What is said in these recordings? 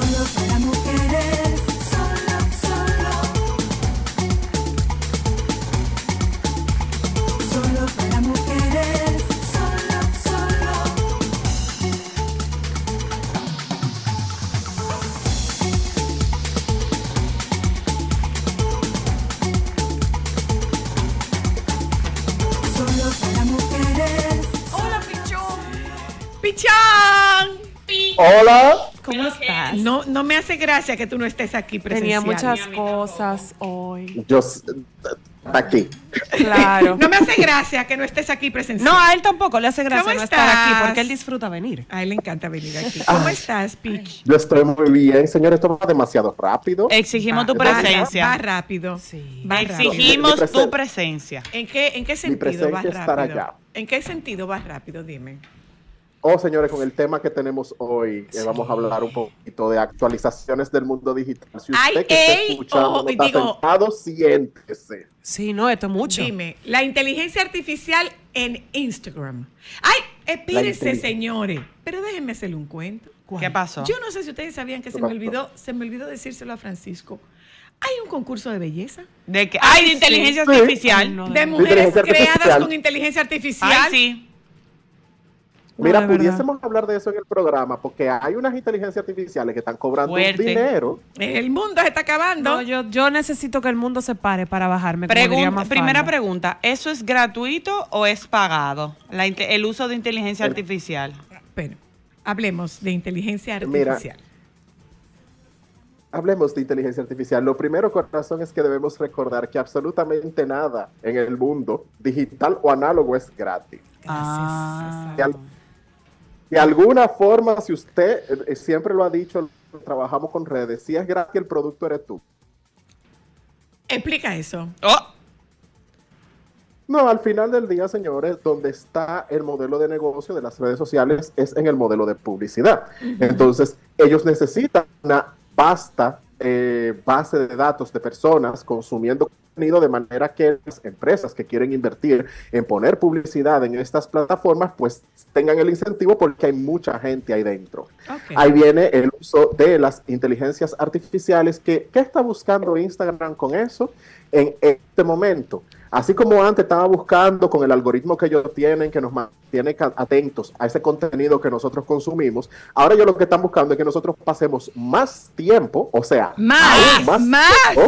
Solo para mujeres. Solo, solo. Solo para mujeres. Solo, solo. Solo para mujeres. Hola, Pichón. ¡Pichón! Hola. ¿Cómo estás? No me hace gracia que tú no estés aquí Tenía presencial. muchas cosas hoy. Yo aquí. Claro. No me hace gracia que no estés aquí presencial. No, a él tampoco le hace gracia ¿Cómo no estar aquí estás? porque él disfruta venir. A él le encanta venir aquí. ¿Cómo estás, Pich? Yo estoy muy bien, señor. Esto va demasiado rápido. Exigimos tu Va presencia. rápido. Sí. Va rápido. Exigimos Mi tu presencia. ¿En qué sentido presencia vas es estar rápido? allá. ¿En qué sentido vas rápido? Dime. Oh, señores, con el tema que tenemos hoy, vamos a hablar un poquito de actualizaciones del mundo digital. Si usted Ay, que está ey, escuchando ojo, no está digo- sentado, siéntese. Sí, no, esto es mucho. Dime, la inteligencia artificial en Instagram. Ay, espérense, inteligencia. señores. Pero déjenme hacerle un cuento. ¿Qué pasó? Yo no sé si ustedes sabían que se me olvidó decírselo a Francisco. Hay un concurso de belleza. De que hay de inteligencia Sí. artificial. Ay, no. De mujeres inteligencia creadas artificial. con inteligencia artificial. Ay, sí. Mira, de verdad. pudiésemos hablar de eso en el programa, porque hay unas inteligencias artificiales que están cobrando un Fuerte. dinero. El mundo se está acabando. No, yo necesito que el mundo se pare para bajarme. como diría Mafalda. Primera pregunta, ¿eso es gratuito o es pagado? El uso de inteligencia artificial. Pero hablemos de inteligencia Mira. artificial. Hablemos de inteligencia artificial. Lo primero, corazón, es que debemos recordar que absolutamente nada en el mundo, digital o análogo, es gratis. Ah. De alguna forma, si usted siempre lo ha dicho, trabajamos con redes, si es gratis, el producto eres tú. Explica eso. Oh, No, al final del día, señores, donde está el modelo de negocio de las redes sociales es en el modelo de publicidad. Entonces, ellos necesitan una vasta base de datos de personas consumiendo contenido, de manera que las empresas que quieren invertir en poner publicidad en estas plataformas, pues tengan el incentivo porque hay mucha gente ahí dentro. Ok. Ahí viene el uso de las inteligencias artificiales. ¿Qué está buscando Instagram con eso en este momento? Así como antes estaba buscando con el algoritmo que ellos tienen, que nos mantiene atentos a ese contenido que nosotros consumimos, ahora ellos lo que están buscando es que nosotros pasemos más tiempo, o sea, Más, aún más. tiempo,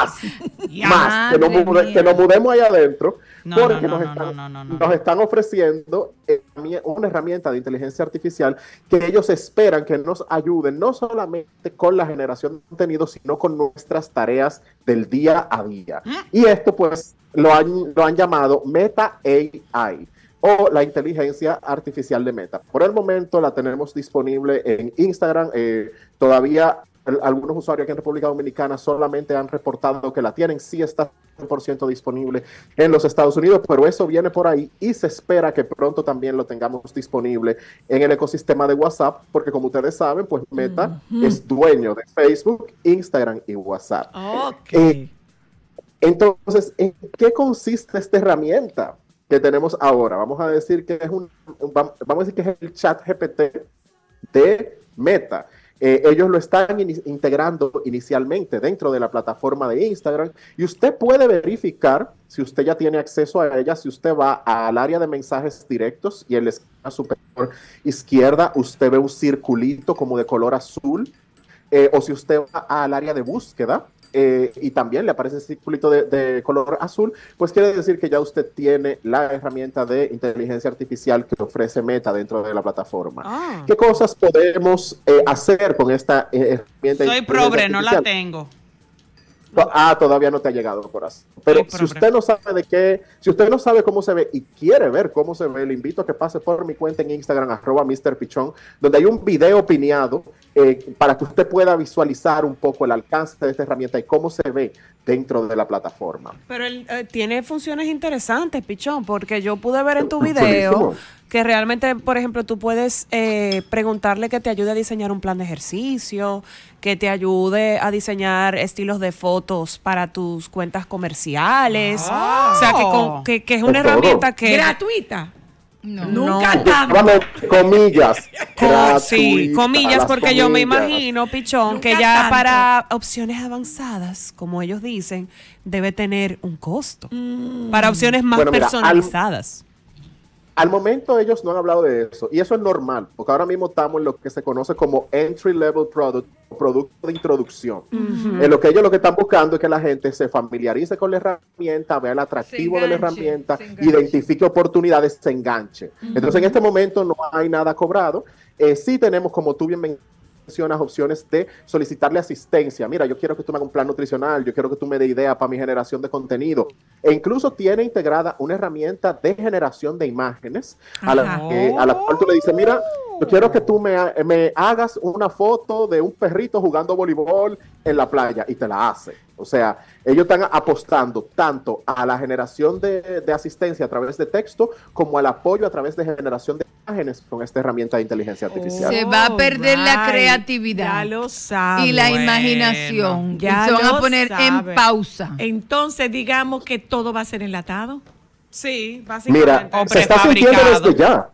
más, que nos mudemos allá adentro, No, porque no, nos, no, están, no, no, no, no. nos están ofreciendo una herramienta de inteligencia artificial que ellos esperan que nos ayuden no solamente con la generación de contenido, sino con nuestras tareas del día a día. Y esto pues lo han llamado Meta AI o la inteligencia artificial de Meta. Por el momento la tenemos disponible en Instagram. Todavía algunos usuarios aquí en República Dominicana solamente han reportado que la tienen. Sí está 100% disponible en los Estados Unidos, pero eso viene por ahí y se espera que pronto también lo tengamos disponible en el ecosistema de WhatsApp, porque como ustedes saben, pues Meta es dueño de Facebook, Instagram y WhatsApp. Ok. Entonces, ¿en qué consiste esta herramienta que tenemos ahora? Vamos a decir que es el chat GPT de Meta. Ellos lo están integrando inicialmente dentro de la plataforma de Instagram y usted puede verificar si usted ya tiene acceso a ella. Si usted va al área de mensajes directos y en la esquina superior izquierda usted ve un circulito como de color azul, o si usted va al área de búsqueda y también le aparece el circulito de color azul, pues quiere decir que ya usted tiene la herramienta de inteligencia artificial que ofrece Meta dentro de la plataforma. ¿Qué cosas podemos hacer con esta herramienta? Soy progre, no la tengo. Todavía no te ha llegado, corazón. Pero si usted no sabe si usted no sabe cómo se ve y quiere ver cómo se ve, le invito a que pase por mi cuenta en Instagram, @MrPichón, donde hay un video pineado para que usted pueda visualizar un poco el alcance de esta herramienta y cómo se ve dentro de la plataforma. Pero él tiene funciones interesantes, Pichón, porque yo pude ver en tu video que realmente, por ejemplo, tú puedes preguntarle que te ayude a diseñar un plan de ejercicio, que te ayude a diseñar estilos de fotos para tus cuentas comerciales. O sea, que es una herramienta que... Gratuita. No. Nunca tanto. Nuevamente, comillas. Sí, gratuita, comillas, las porque yo me comillas. imagino, Pichón, que Nunca ya tanto. para opciones avanzadas, como ellos dicen, debe tener un costo. Para opciones más Bueno, mira, personalizadas. Al momento ellos no han hablado de eso, y eso es normal, porque ahora mismo estamos en lo que se conoce como entry level product, o producto de introducción. En lo que ellos lo que están buscando es que la gente se familiarice con la herramienta, vea el atractivo de la enganche, herramienta, se enganche. identifique oportunidades, se enganche. Entonces en este momento no hay nada cobrado. Sí tenemos, como tú bien mencionas, opciones de solicitarle asistencia. Mira, yo quiero que tú me hagas un plan nutricional, yo quiero que tú me dé idea para mi generación de contenido. E incluso tiene integrada una herramienta de generación de imágenes a la cual tú le dices, mira, yo quiero que tú me hagas una foto de un perrito jugando voleibol en la playa, y te la hace. O sea, ellos están apostando tanto a la generación de asistencia a través de texto como al apoyo a través de generación de imágenes con esta herramienta de inteligencia artificial. Se va a perder la Right. creatividad. Ya lo sabe. Y la Bueno, imaginación. ya Se van lo a poner sabe. en pausa. Entonces, digamos que todo va a ser enlatado. Sí, básicamente. Mira, O se está sintiendo prefabricado. desde ya.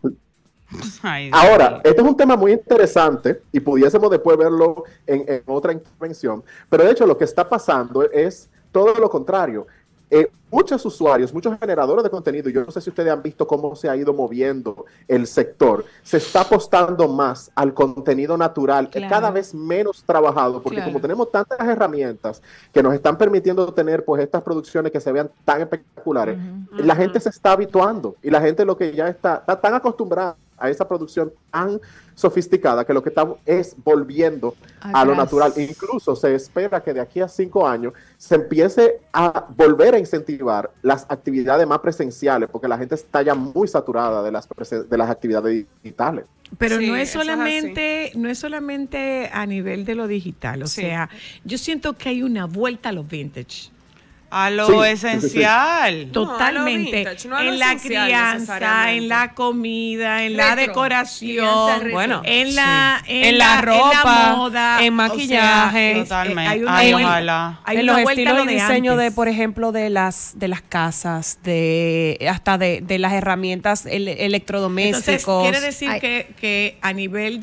Ay, Dios Ahora, mío. este es un tema muy interesante y pudiésemos después verlo en otra intervención, pero de hecho lo que está pasando es todo lo contrario. Muchos usuarios, muchos generadores de contenido, yo no sé si ustedes han visto cómo se ha ido moviendo el sector, se está apostando más al contenido natural, Claro. cada vez menos trabajado, porque Claro. como tenemos tantas herramientas que nos están permitiendo tener pues estas producciones que se vean tan espectaculares, la gente se está habituando y la gente lo que ya está tan acostumbrada a esa producción tan sofisticada que lo que está es volviendo a lo Atrás. natural. Incluso se espera que de aquí a 5 años se empiece a volver a incentivar las actividades más presenciales, porque la gente está ya muy saturada de las actividades digitales. Pero Sí, no es eso es solamente a nivel de lo digital. O Sí. sea, yo siento que hay una vuelta a los vintage. A lo Sí, sí, sí, sí. esencial. No, a lo Totalmente. vintage, no a lo En la esencial crianza, necesariamente. en la comida, en la Retro. decoración, Crianza retro. Bueno, en la, sí. En la ropa, moda, en maquillaje. Totalmente. hay una Ay, vuelta- ojalá. hay en una los vuelta a estilos lo de de diseño antes. de, por ejemplo, de las casas, hasta de las herramientas electrodomésticos. Entonces, quiere decir Ay. que a nivel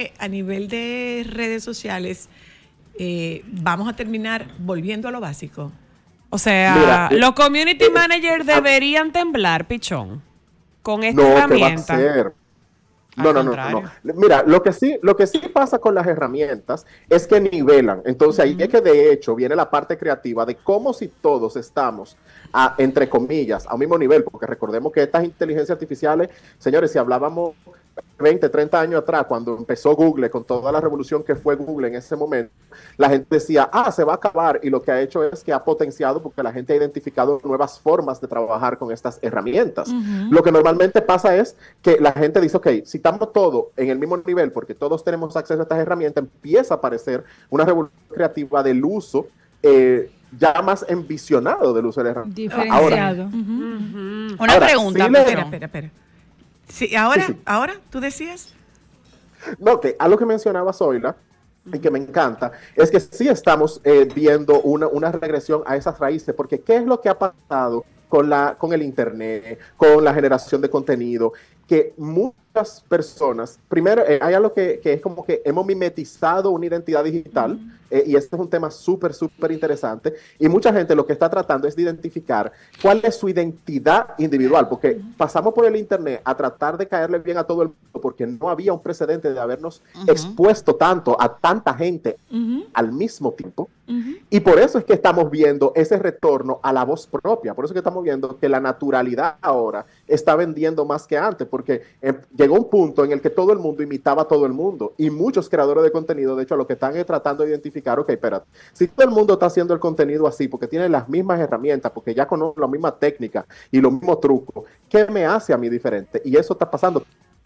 de redes sociales vamos a terminar volviendo a lo básico. O sea, Mira, los community managers deberían temblar, Pichón, con esta No, ¿qué va a herramienta. ser? Al No. contrario. Mira, lo que sí pasa con las herramientas es que nivelan. Entonces ahí es que de hecho viene la parte creativa de cómo si todos estamos entre comillas, a un mismo nivel, porque recordemos que estas inteligencias artificiales, señores, si hablábamos 20, 30 años atrás, cuando empezó Google, con toda la revolución que fue Google en ese momento, la gente decía, se va a acabar, y lo que ha hecho es que ha potenciado porque la gente ha identificado nuevas formas de trabajar con estas herramientas. Lo que normalmente pasa es que la gente dice, ok, si estamos todos en el mismo nivel, porque todos tenemos acceso a estas herramientas, empieza a aparecer una revolución creativa del uso, ya más envisionado del uso de la herramienta. Diferenciado. Una Ahora, pregunta. sí le- pero- Espera. Sí, ahora, Sí, sí. ahora, ¿tú decías? No, que algo que mencionaba Zoila, y que me encanta, es que sí estamos viendo una regresión a esas raíces, porque ¿qué es lo que ha pasado con el Internet, con la generación de contenido? Que muchas personas, primero, hay algo que es como que hemos mimetizado una identidad digital, y este es un tema súper interesante, y mucha gente lo que está tratando es de identificar cuál es su identidad individual, porque pasamos por el Internet a tratar de caerle bien a todo el mundo, porque no había un precedente de habernos expuesto tanto a tanta gente al mismo tiempo, y por eso es que estamos viendo ese retorno a la voz propia, por eso es que estamos viendo que la naturalidad ahora está vendiendo más que antes, porque llegó un punto en el que todo el mundo imitaba a todo el mundo, y muchos creadores de contenido, de hecho, lo que están es tratando de identificar, ok, espérate, si todo el mundo está haciendo el contenido así, porque tiene las mismas herramientas, porque ya conoce la misma técnica y los mismos trucos, ¿qué me hace a mí diferente? Y eso está pasando.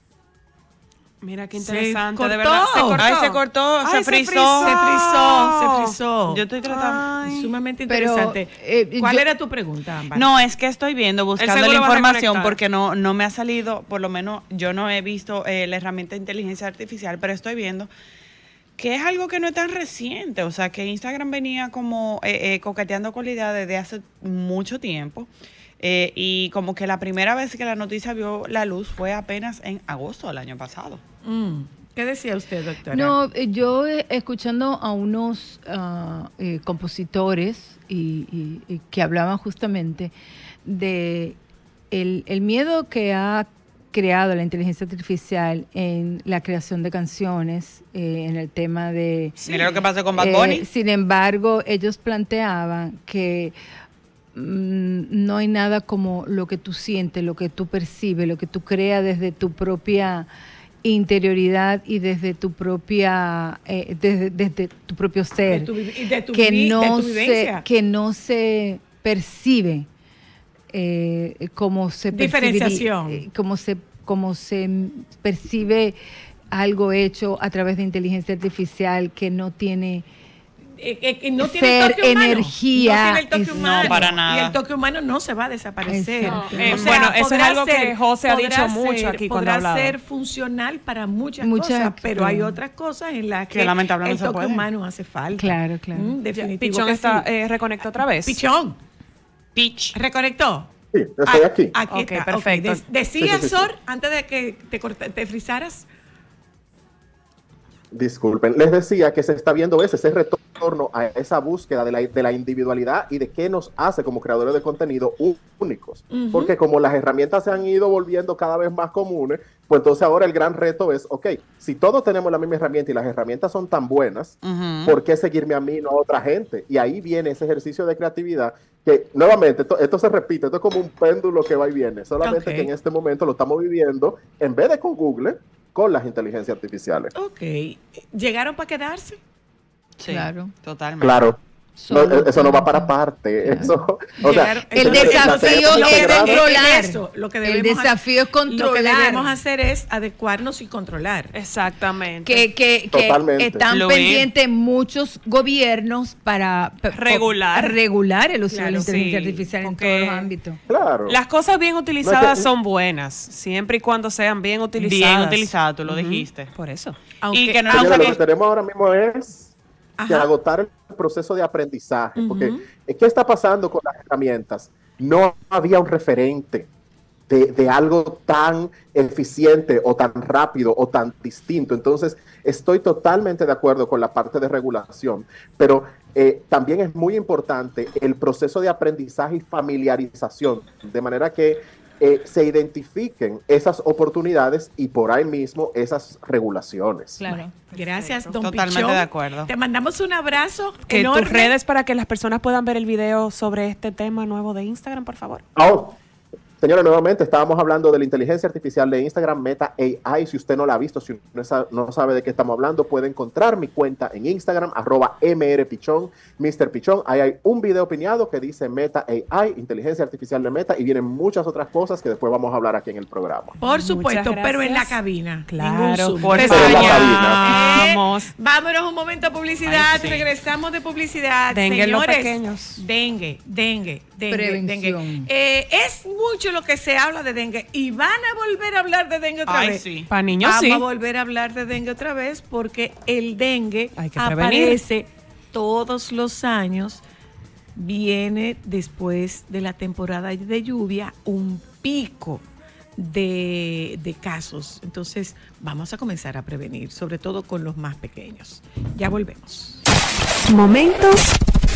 Mira qué Se interesante, cortó. de verdad. Se cortó. Ay, se cortó, Ay, se frizó. Se frizó. Yo estoy tratando. Ay. Sumamente Pero, interesante. ¿Cuál yo- era tu pregunta, Ámbar? No, es que estoy viendo, buscando seguro la va a información reconectar. porque no me ha salido, por lo menos yo no he visto la herramienta de inteligencia artificial, pero estoy viendo que es algo que no es tan reciente, o sea, que Instagram venía como coqueteando con la idea desde hace mucho tiempo. Y como que la primera vez que la noticia vio la luz fue apenas en agosto del año pasado. ¿Qué decía usted, doctora? No, yo escuchando a unos compositores y que hablaban justamente de el miedo que ha creado la inteligencia artificial en la creación de canciones, en el tema de... Mira lo que pasó con Bad Bunny. Sin embargo, ellos planteaban que no hay nada como lo que tú sientes, lo que tú percibes, lo que tú creas desde tu propia interioridad y desde tu propia desde tu propio ser, de tu que vivencia. no se percibe como se Diferenciación. como se percibe algo hecho a través de inteligencia artificial que no tiene no tiene ser, el toque humano. energía, No tiene el toque es- humano. No, para nada. Y el toque humano no se va a desaparecer. Exacto. Bueno, eso es podrá algo que José ha podrá dicho mucho aquí cuando ha podrá hablado. ser funcional para muchas Muchas, cosas, pero hay claro. otras cosas en las Que que lamentablemente el se toque puede. humano hace falta. Claro, claro. Definitivo Pichón que está, sí. reconectó otra vez. Pichón, Pitch. ¿reconectó? Sí, yo estoy aquí. Aquí Ok, está. perfecto. Ok. Decía, Sí. Sor, antes de que te frizaras. Disculpen, les decía que se está viendo ese retorno a esa búsqueda de la individualidad y de qué nos hace como creadores de contenido únicos. Porque como las herramientas se han ido volviendo cada vez más comunes, pues entonces ahora el gran reto es, ok, si todos tenemos la misma herramienta y las herramientas son tan buenas, ¿por qué seguirme a mí y no a otra gente? Y ahí viene ese ejercicio de creatividad que, nuevamente, esto se repite, esto es como un péndulo que va y viene, solamente Ok. que en este momento lo estamos viviendo, en vez de con Google, con las inteligencias artificiales. Ok. ¿Llegaron para quedarse? Sí, Claro. totalmente. Claro. No, Solo- eso no va para parte. Eso, o sea, Llegaron- El Entonces, desafío lo que es debemos- controlar. eso, lo que El debemos desafío es Lo que controlar. debemos hacer es adecuarnos y controlar. Exactamente. que Totalmente. están Fluir. pendientes muchos gobiernos para regular el uso de la Claro, inteligencia sí, artificial en porque todos los ámbitos. claro. Las cosas bien utilizadas No, son buenas, siempre y cuando sean bien utilizadas. Bien utilizada, tú lo dijiste. Por eso. Y que no aunque- Señora, lo que tenemos ahora mismo es que Ajá. agotar el proceso de aprendizaje. Porque, ¿qué está pasando con las herramientas? No había un referente de algo tan eficiente o tan rápido o tan distinto. Entonces, estoy totalmente de acuerdo con la parte de regulación, pero también es muy importante el proceso de aprendizaje y familiarización, de manera que se identifiquen esas oportunidades y por ahí mismo esas regulaciones. Claro. Gracias, don Totalmente Pichón. de acuerdo. Te mandamos un abrazo Que enorme. tus redes para que las personas puedan ver el video sobre este tema nuevo de Instagram, por favor. Oh, señora, nuevamente estábamos hablando de la inteligencia artificial de Instagram, Meta AI. Si usted no la ha visto, si no sabe de qué estamos hablando, puede encontrar mi cuenta en Instagram, @mrpichón, Mr. Pichón. Ahí hay un video opinado que dice Meta AI, inteligencia artificial de Meta, y vienen muchas otras cosas que después vamos a hablar aquí en el programa. Por supuesto, Muchas pero en la gracias. cabina. Claro, Ningún Zoom. por Te Pero en la extrañamos. cabina. Vámonos un momento a publicidad. Ay, sí. Regresamos de publicidad. Dengue en los Señores, pequeños. dengue. Prevención. Es mucho lo que se habla de dengue y van a volver a hablar de dengue otra Ay, vez. sí. Para niños Vamos sí. a volver a hablar de dengue otra vez porque el dengue Hay que prevenir. aparece todos los años. Viene después de la temporada de lluvia un pico de casos. Entonces vamos a comenzar a prevenir, sobre todo con los más pequeños. Ya volvemos. Momentos